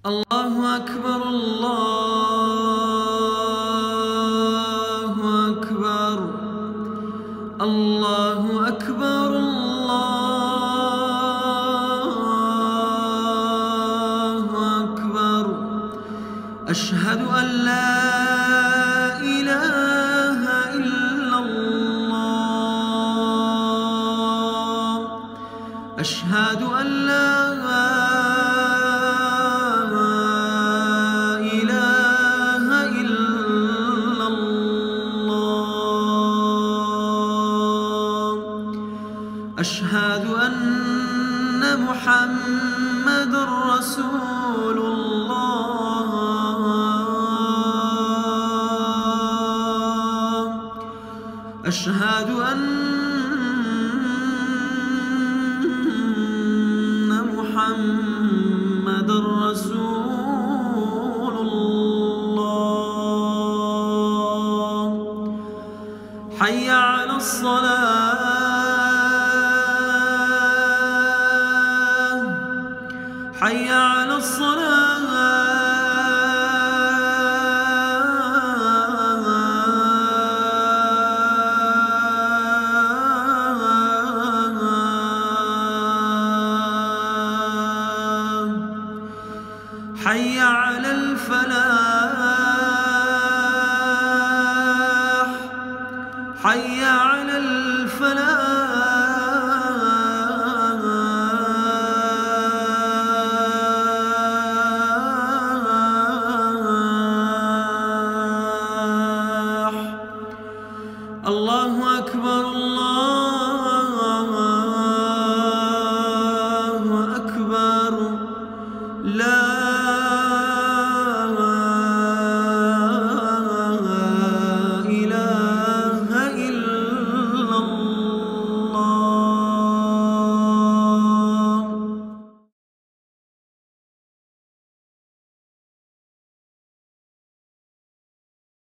الله أكبر الله أكبر الله أكبر الله أكبر أشهد أن لا إله إلا الله أشهد أن لا أشهد أن محمد رسول الله أشهد أن محمد رسول الله حي على الصلاة حي على الصلاة حي على الفلاح حي على الفلاح الله أكبر الله أكبر لا